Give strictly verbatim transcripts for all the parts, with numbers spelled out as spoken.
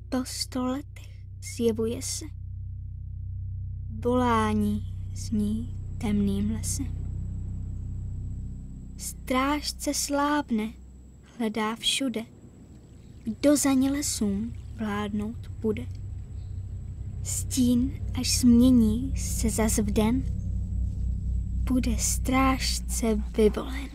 Po sto letech zjevuje se. Volání zní temným lesem. Strážce slábne, hledá všude, kdo za ně lesům vládnout bude. Stín, až změní se zas v den, bude strážce vyvolen.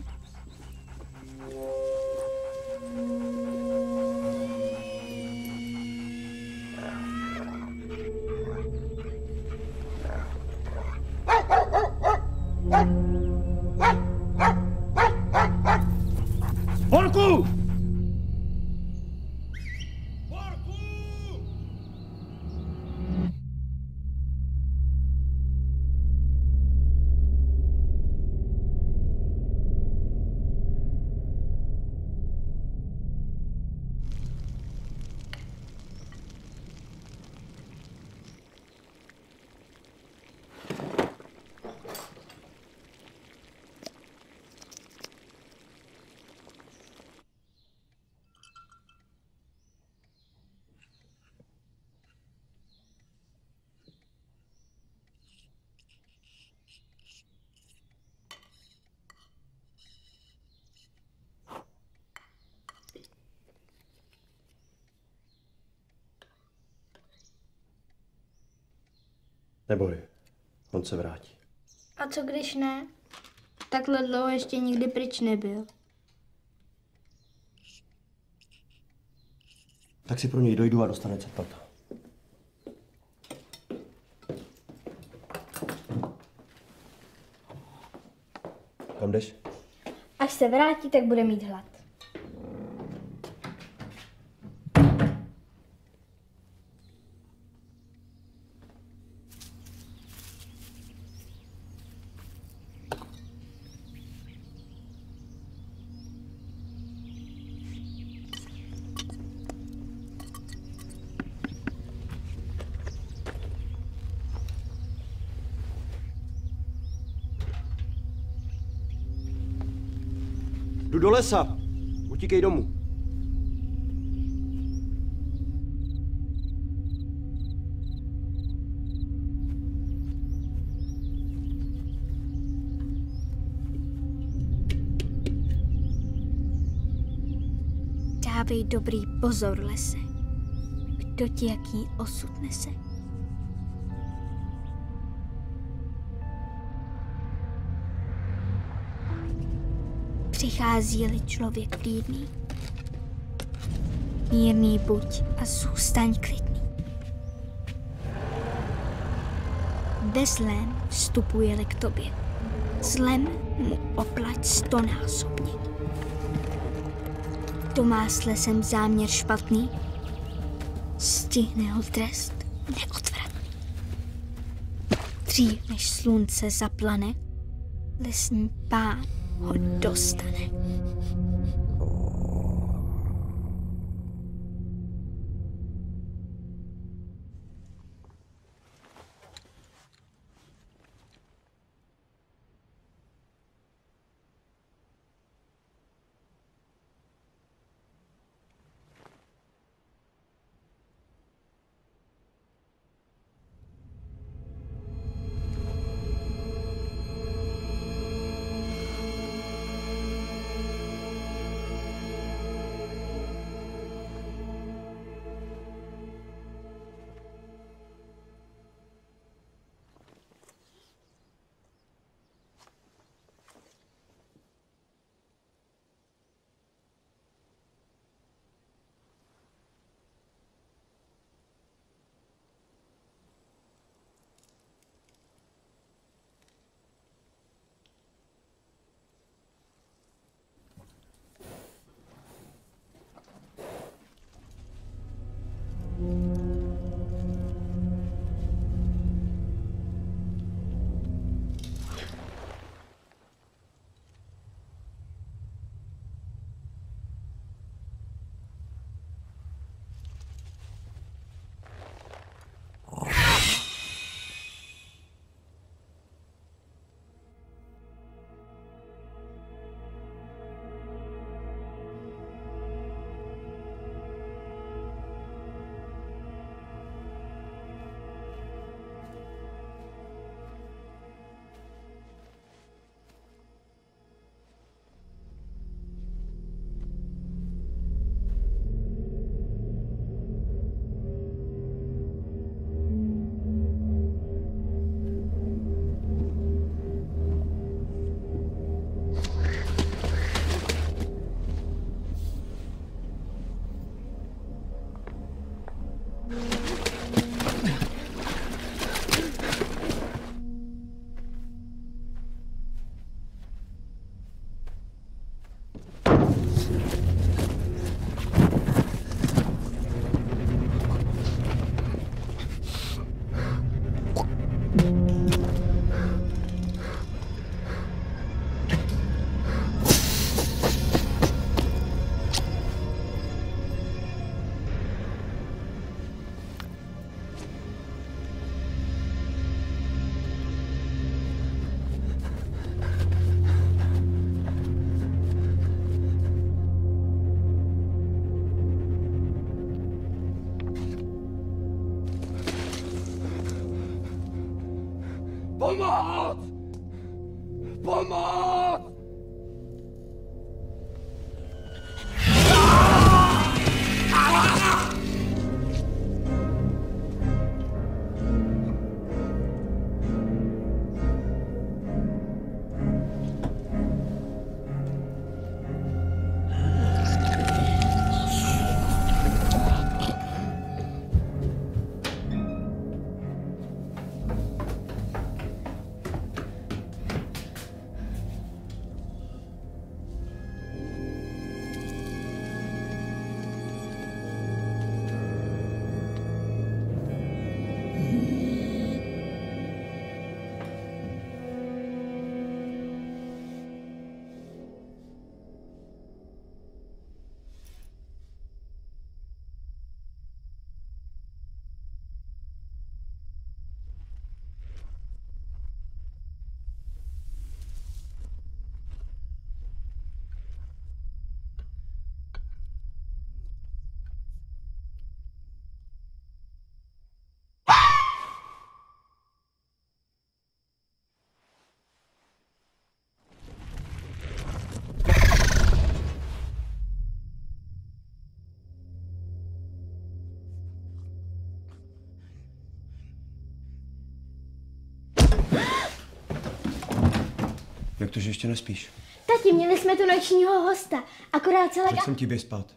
Holku! Neboj, on se vrátí. A co když ne? Takhle dlouho ještě nikdy pryč nebyl. Tak si pro něj dojdu a dostane cepata. Kam jdeš? Až se vrátí, tak bude mít hlad. Jdu do lesa. Utíkej domů. Dávej dobrý pozor, lese. Kdo ti jaký osud nese? Přichází-li člověk klidný, mírný buď a zůstaň klidný. Ve zlém vstupuje-li k tobě, zlem mu oplať stonásobně. Kdo má s lesem záměr špatný, stihne ho trest neodvratný. Dřív než slunce zaplane, lesní pán ho dostane. Pomoc! Pomoc! Jak to, že ještě nespíš? Tati, měli jsme tu nočního hosta, akorát celá... Tak jsem ti běž spát.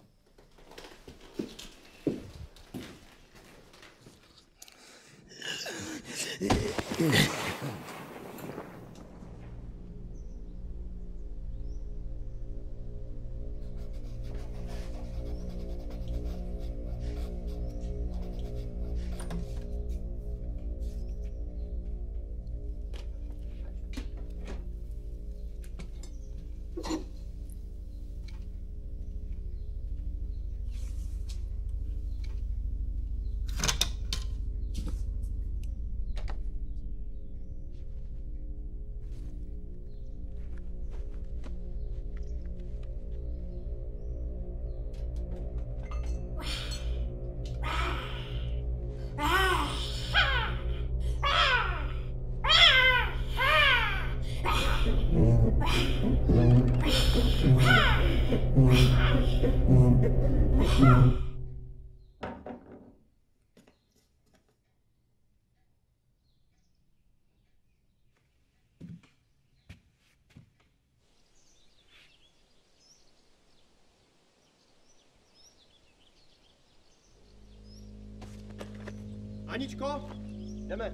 Aničko, jdeme.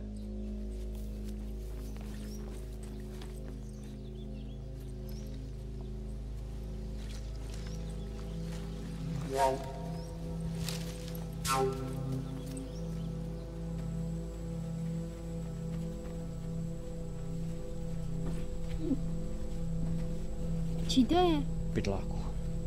Čí to je? Pytláku.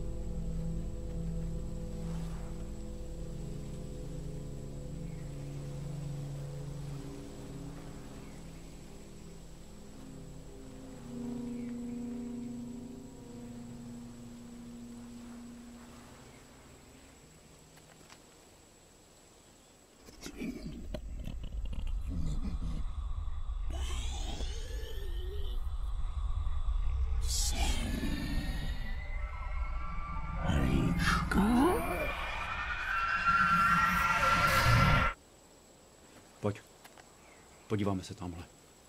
Pojď. Podíváme se tamhle.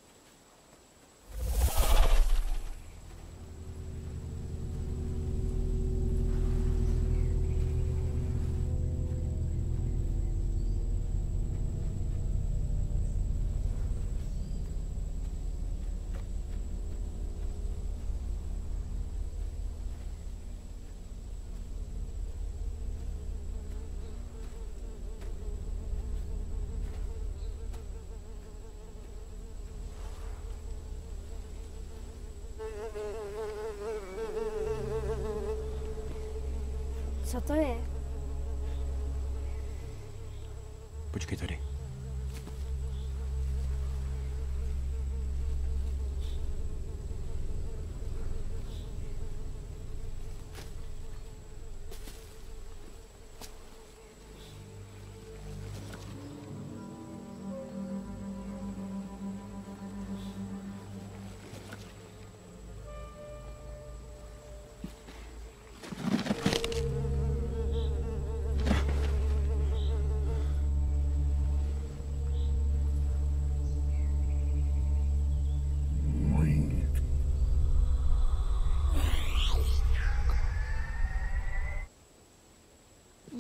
Co to je? Počkej tady.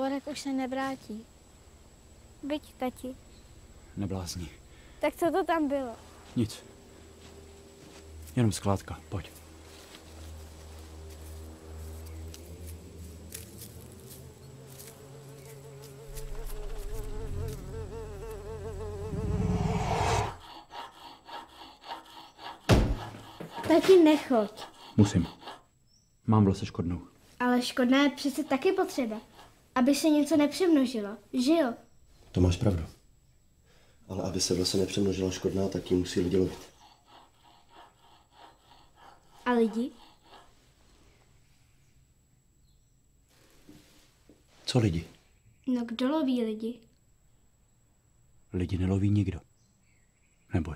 Borek už se nevrátí. Byť, tati. Neblázni. Tak co to tam bylo? Nic. Jenom skládka, pojď. Tati, nechoď. Musím. Mám v lese škodnou. Ale škodná je přece taky potřeba, aby se něco nepřemnožilo, že jo? To máš pravdu. Ale aby se v lese nepřemnožila škodná, tak ji musí lidi lovit. A lidi? Co lidi? No kdo loví lidi? Lidi neloví nikdo. Neboj.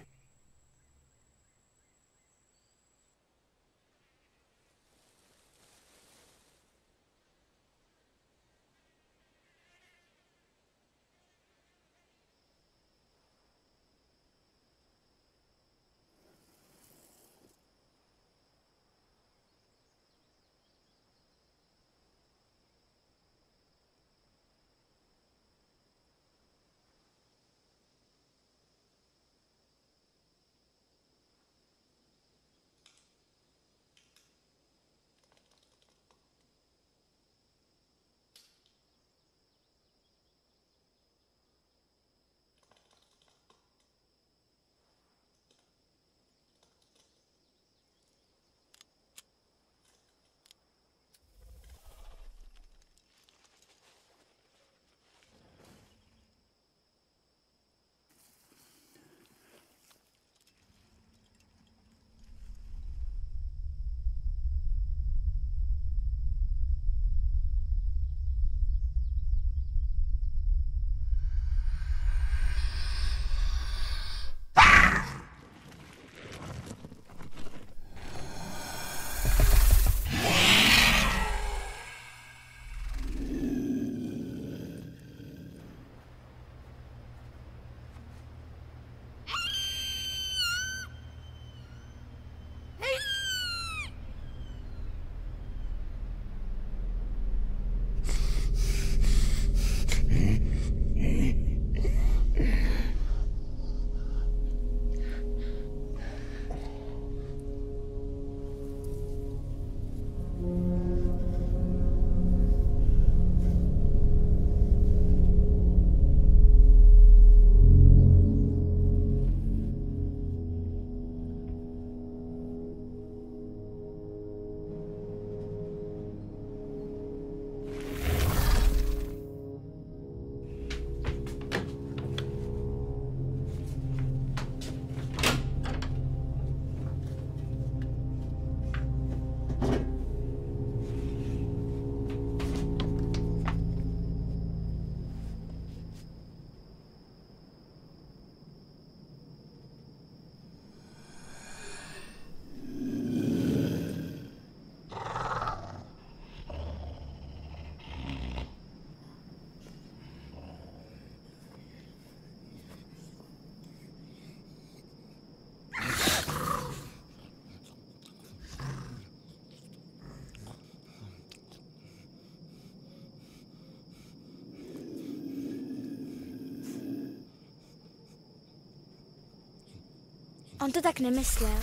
On to tak nemyslel.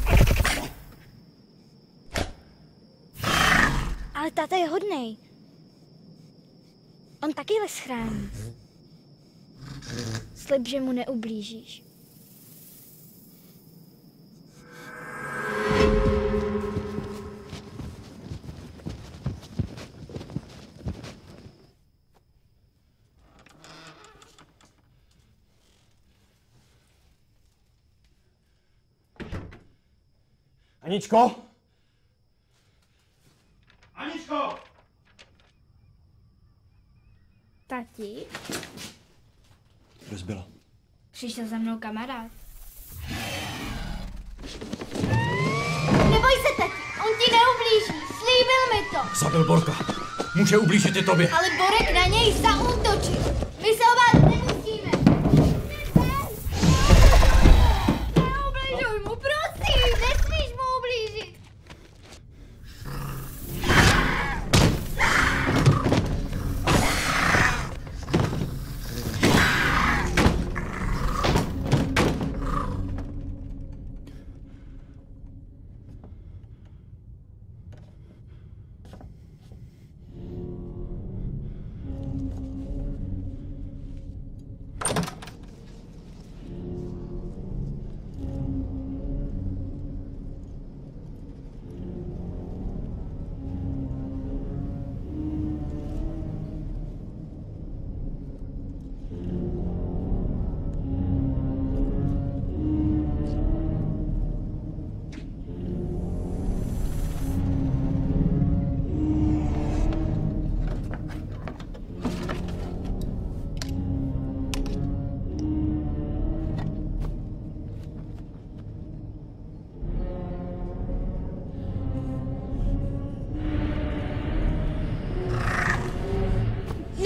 Ale táta je hodnej. On taky les chrání. Slib, že mu neublížíš. Aničko? Aničko! Tati? Rozbila. Přišel za mnou kamarád. Neboj se, tati, on ti neublíží, slíbil mi to. Zabil Borka. Může ublížit i tobě. Ale Borek na něj zaútočil. My se o vás nemusíme. Neubližuj mu, prosím, nesmíš mu ublížit.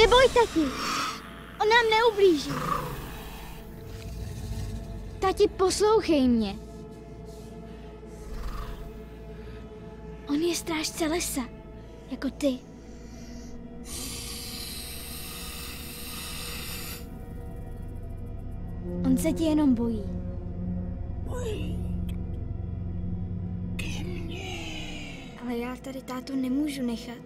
Neboj, tati. On nám neublíží. Tati, poslouchej mě. On je strážce lesa, jako ty. On se ti jenom bojí. Ale já tady tátu nemůžu nechat.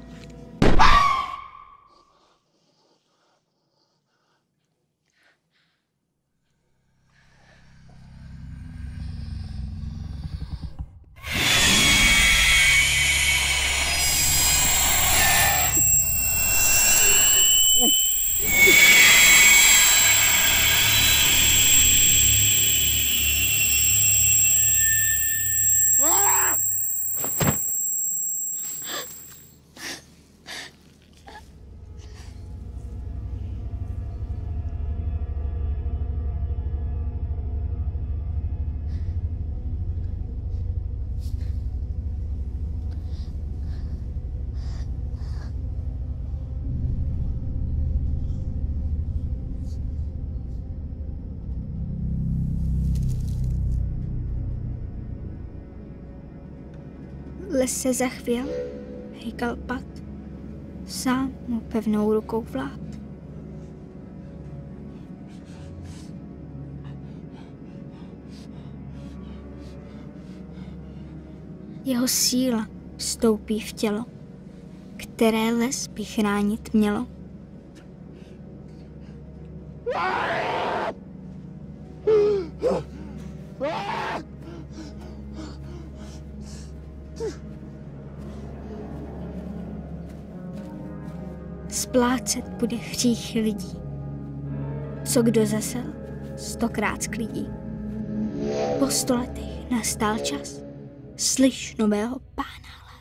Les se zachvěl, hejkal pad, sám mu pevnou rukou vlád. Jeho síla vstoupí v tělo, které les by chránit mělo. Splácet bude hřích lidí. Co kdo zasel, stokrát sklidí. Po sto letech nastal čas, slyš nového pána.